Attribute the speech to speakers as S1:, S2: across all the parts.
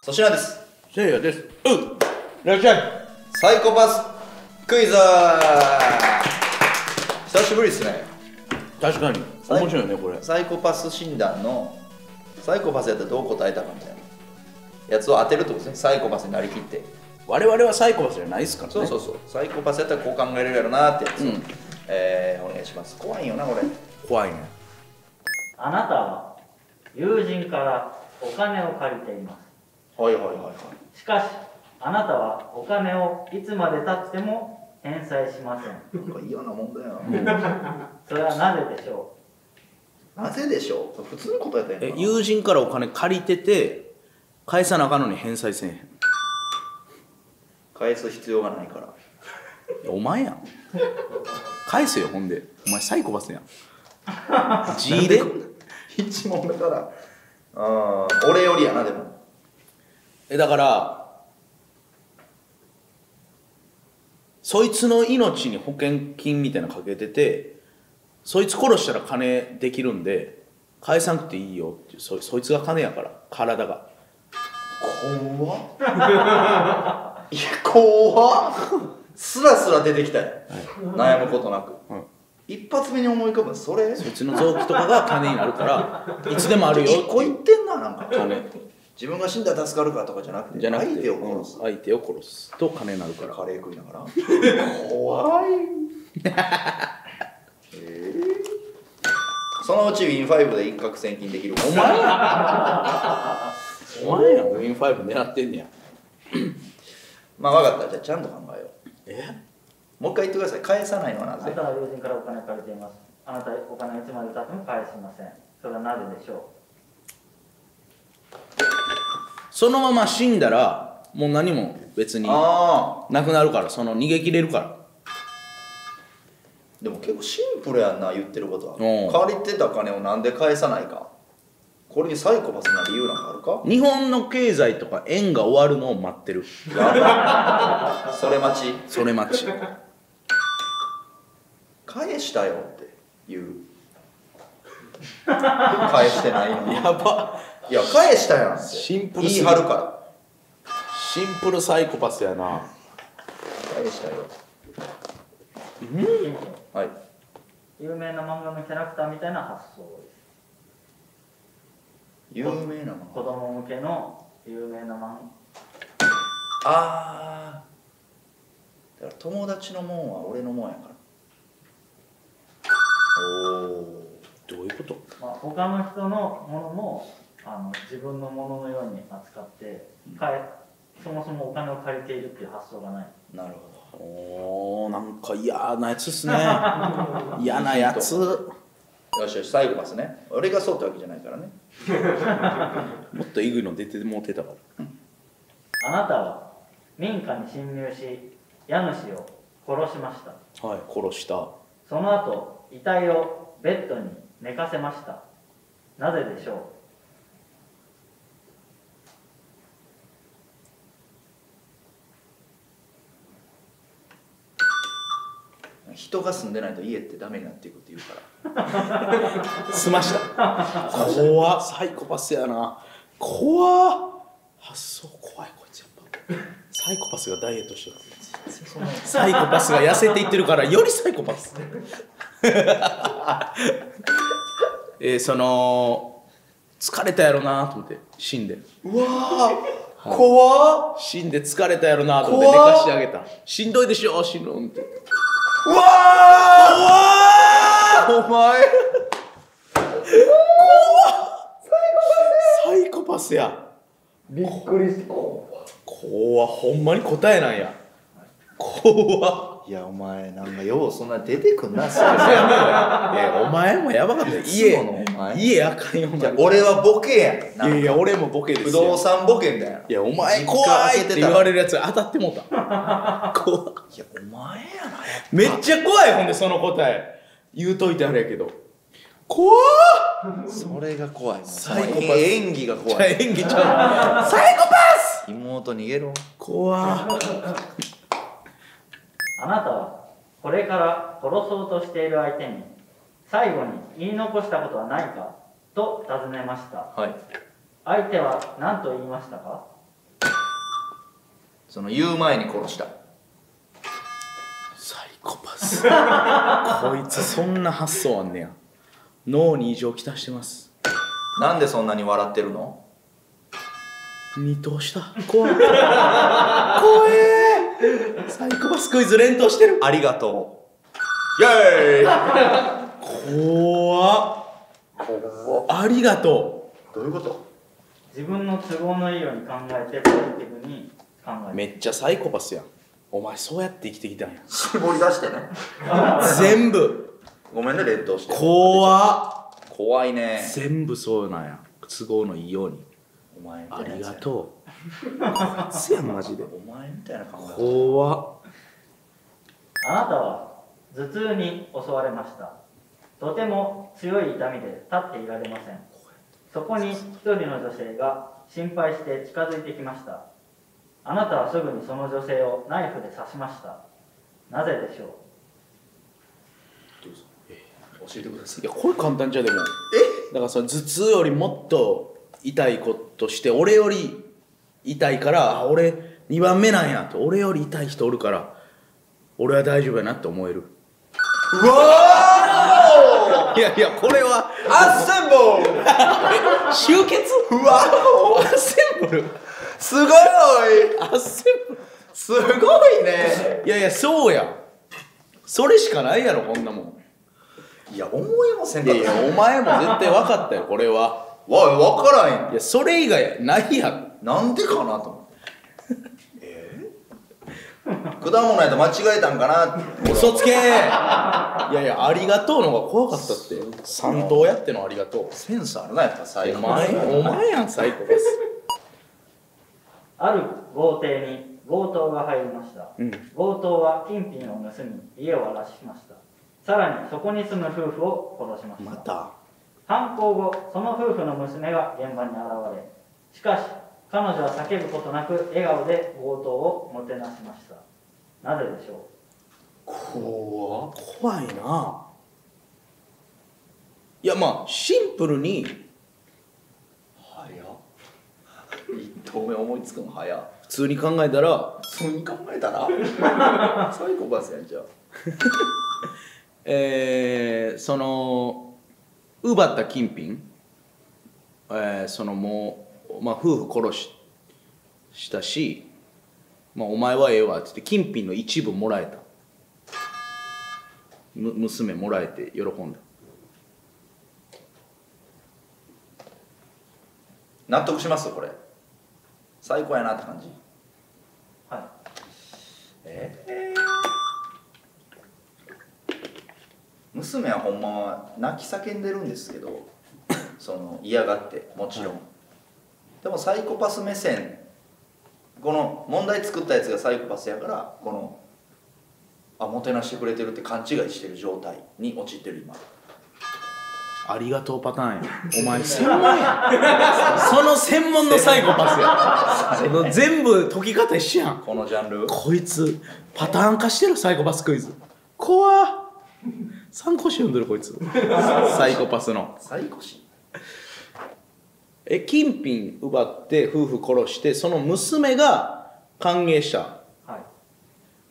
S1: 粗品です。
S2: せいやです。いらっしゃい。
S1: サイコパスクイズ。久しぶりですね。
S2: 確かに面白いねこれ。
S1: サイコパス診断のサイコパスやったらどう答えたかみたいなやつを当てるってことですね。サイコパスになりきって。
S2: 我々はサイコパスじゃないですからね。
S1: そうそうそう。サイコパスやったらこう考えれるやろなってやつを、お願いします。怖いよなこれ。
S2: 怖いね。
S3: あなたは友人からお金を借りています。
S1: はいはいはいはい。
S3: しかしあなたはお金をいつまでたっても返済しません。
S1: なんか嫌なもんだよ。
S3: それはなぜでしょ
S1: なぜでしょう。普通に答えたらいいのかな。
S2: 友人からお金借りてて返さなあかんのに返済せえへん。
S1: 返す必要がないから。
S2: お前やん。返せよほんで。お前サイコパスやん。G で
S1: 一問だから。俺よりやなでも。
S2: だからそいつの命に保険金みたいなのかけてて、そいつ殺したら金できるんで返さなくていいよっていう。そいつが金やから体が。
S1: 怖っ。いや怖っ。スラスラ出てきたよ、悩むことなく、一発目に思い浮かぶそれ。
S2: そいつの臓器とかが金になるからいつでもあるよっていう。
S1: 一個言ってんな。なんか
S2: 金
S1: 自分が死んだら助かるからとかじゃなくて相手を殺す、
S2: 相手を殺すと金になるから。
S1: カレー食いながら怖い。そのうちウィン5で一攫千金できる。
S2: お前やお前やウィン5狙ってんねや。
S1: まあ分かった。じゃあちゃんと考えよう。もう一回言ってください。返さないのはなぜ。
S3: う。あなたは友人からお金を借りています。あなたはお金をいつまでたっても返しません。それはなぜでしょ
S2: そのまま死んだらもう何も別になくなるから、その逃げ切れるから。
S1: でも結構シンプルやんな言ってることは。
S2: うん
S1: 借りてた金をなんで返さないか、これにサイコパスな理由なんかあるか。
S2: 日本の経済とか円が終わるのを待ってる。
S1: それ待ち。
S2: それ待ち。
S1: 返したよって言う。返してないのに。
S2: やば。
S1: いや返したやんって
S2: シンプルすぎ
S1: 言い張るから。
S2: シンプルサイコパスやな。
S1: 返したよ。
S3: う。
S1: はい。
S3: 有名な漫画のキャラクターみたいな発想です。
S1: 有名なも
S3: 子
S1: の。
S3: 供向けの有名な漫画。
S1: ああ。だから友達のもんは俺のもんやから。おお。
S2: どういうこと。
S3: 他の人のものも自分のもののように扱ってそもそもお金を借りているっていう発想がない。
S1: なるほど。
S2: おー、なんか嫌なやつっすね。嫌なやつ。
S1: よしよし、サイコパスね。俺がそうってわけじゃないからね。
S2: もっとイグの出てもうてたから。
S3: あなたは民家に侵入し家主を殺しました。
S2: はい、殺した。
S3: その後遺体をベッドに寝かせました。なぜでしょ
S1: 人が住んでないと家ってダメになっていくって言うから。
S2: 済ました。怖っ。サイコパスやな。怖っ。発想怖いこいつやっぱ。サイコパスがダイエットしてる。サイコパスが痩せていってるからよりサイコパス。その疲れたやろなと思って死んで。
S1: うわー、怖っ。
S2: 死んで疲れたやろなと思って寝かしてあげた。しんどいでしょ死ぬんって。
S1: うわー、お前
S2: サイコパスや。
S1: びっくりした。
S2: 怖っ。ほんまに答えなんや。怖っ。
S1: いやお前なんかようそんな出てくんな。
S2: お前もやばかったよ。家あかんよ。
S1: 俺はボケやん。
S2: いやいや俺もボケですよ。
S1: 不動産ボケんだよ。
S2: いやお前怖いって言われるやつ当たってもうた。怖っ。
S1: いやお前やな。
S2: めっちゃ怖い。ほんでその答え言うといてあれやけど怖っ。
S1: それが怖い。
S2: サイコパス。
S1: 演技が怖い。
S2: 演技ちゃう。サイコパス。
S1: 妹逃げろ。
S2: 怖っ。
S3: う。あなたはこれから殺そうとしている相手に最後に言い残したことはないかと尋ねました。
S1: はい。
S3: 相手は何と言いましたか。
S1: その言う前に殺した。
S2: サイコパスこいつそんな発想あんねや。脳に異常きたしてます。
S1: なんでそんなに笑ってるの？
S2: 二等した。怖い怖え。サイコパスクイズ連投してる。
S1: ありがとう。イェーイ。
S2: 怖っ。ありがと
S1: う。どういうこと？
S3: 自分の都合のいいように考えてポジティブに考える。
S2: めっちゃサイコパスやん。お前そうやって生きてきたんや。
S1: 絞り出してね。
S2: 全部。
S1: ごめんね、連投して。
S2: 怖っ。
S1: 怖いね。
S2: 全部そうなんや。都合のいいように。
S1: お前みた
S2: あ
S1: いなやつや。
S2: りがとう。こいつやんマジで。
S1: お前みたいな考え。
S2: 怖っ。
S3: あなたは頭痛に襲われました。とても強い痛みで立っていられません。そこに一人の女性が心配して近づいてきました。あなたはすぐにその女性をナイフで刺しました。なぜでしょう？
S1: 教えてください。
S2: いやこれ簡単じゃでも。だからその頭痛よりもっと痛いことして俺より痛いからあ俺2番目なんやと俺より痛い人おるから俺は大丈夫やなって思える。
S1: うわ
S2: いやいやこれは
S1: ーアッセンボー
S2: 集結。
S1: うわ
S2: アッセンブル。
S1: すごい
S2: アッセンブル。
S1: すごいね。
S2: いやいやそうや。それしかないやろこんなもん。
S1: いや思いもせんかった。
S2: いやいやお前も絶対分かったよこれは。
S1: 分からんやん。
S2: いやそれ以外ないやん。
S1: なんでかなと思って果物やと間違えたんかなって。
S2: 嘘つけー。いやいやありがとうのが怖かったって。3等やってのありがとう。
S1: センスあるなやっぱ最
S2: お
S1: 後。
S2: 前やんサイコパス。
S3: ある豪邸に強盗が入りました。強盗は金品を盗み家を荒らしました。さらにそこに住む夫婦を殺しました。
S2: また
S3: 犯行後その夫婦の娘が現場に現れ、しかし彼女は叫ぶことなく笑顔で強盗をもてなしました。なぜでしょ
S2: 怖いな。いやまあシンプルに
S1: 早っ。一投目思いつくの早っ。
S2: 普通に考えたら
S1: 普通に考えたらサイコパスやんじゃあ。
S2: その奪った金品、そのもう、まあ、夫婦殺したし、まあ、お前はええわっつって金品の一部もらえた。娘もらえて喜んだ。
S1: 納得しますこれ。最高やなって感じ。
S3: う？はい。
S1: 娘はほんまは泣き叫んでるんですけどその嫌がってもちろん、でもサイコパス目線、この問題作ったやつがサイコパスやからこのもてなしてくれてるって勘違いしてる状態に陥ってる今。
S2: ありがとうパターンや。お前専門や。その専門のサイコパスや。その全部解き方一緒やん。
S1: このジャンル。
S2: こいつパターン化してるサイコパスクイズ。怖っ。参考書読んでるこいつ。サイコパスの。
S1: サイコシ。
S2: 金品奪って夫婦殺してその娘が歓迎した。
S3: はい。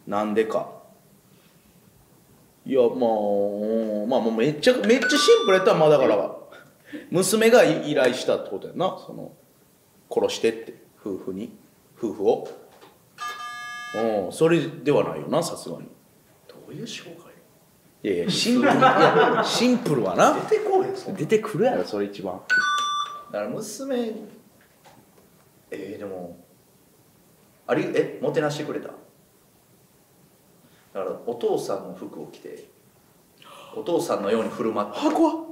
S2: なんでか。いやまあめっちゃシンプルやったらまあだから娘が依頼したってことやな。その殺してって夫婦を。それではないよなさすがに。
S1: どういう紹介？
S2: いやいやシンプルはな。
S1: 出てこいそんな。
S2: 出てくるやろそれ一番。
S1: だから娘でももてなしてくれた。だからお父さんの服を着てお父さんのように振る舞って。
S2: 怖い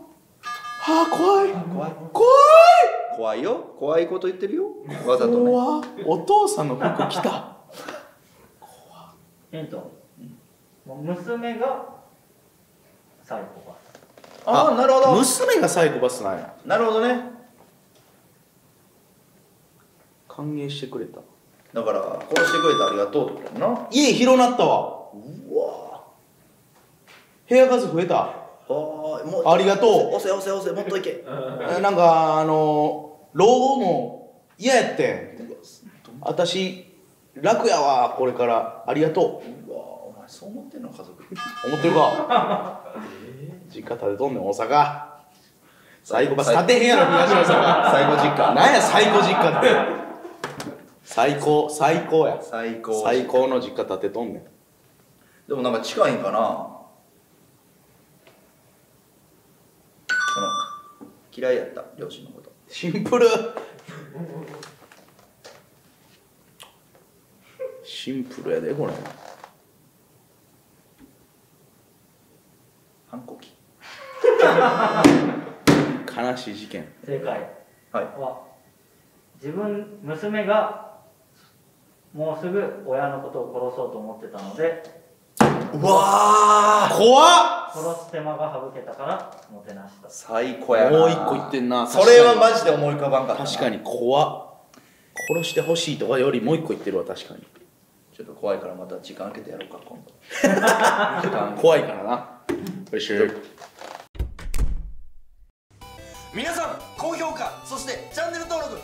S1: 怖いよ。怖いこと言ってるよわざとね。
S2: お父さんの服着た。
S3: ヒント、娘がサイコパス。
S1: なるほど。
S2: 娘がサイコパスなんや。
S1: なるほどね。
S2: 歓迎してくれた。
S1: だから殺してくれてありがとうってことやな。
S2: 家広なったわ。
S1: うわ
S2: 部屋数増えた。
S1: もう
S2: ありがとう。
S1: 押せもっといけ。
S2: なんか老後も嫌やってん。私楽やわこれからありがと
S1: うわお前そう思ってんの家族。
S2: う思ってるか実家建てとんねん大阪サイコパス建てへんやろ東大阪
S1: 最後実家。
S2: なんや最高実家って最高や
S1: 最高。
S2: 最高の実家建てとんねん
S1: でもなんか近いんかな。嫌いやった両親のこと。
S2: シンプルシンプルやでこれ
S1: 反抗期。
S2: 悲しい事件
S3: 正解
S1: はい。
S3: は娘がもうすぐ親のことを殺そうと思ってたので
S1: うわー
S2: 怖っ
S3: 殺す手間が省けたからもてなした。
S1: 最高やな。
S2: もう一個言ってんな
S1: それはマジで思い浮かばんかったな。
S2: 確かに怖っ殺してほしいとかよりもう一個言ってるわ確かに
S1: ちょっと怖いからまた時間空けてやろうか今度。時間空けて
S2: 怖いからなよし
S1: 皆さん高評価そしてチャンネル登録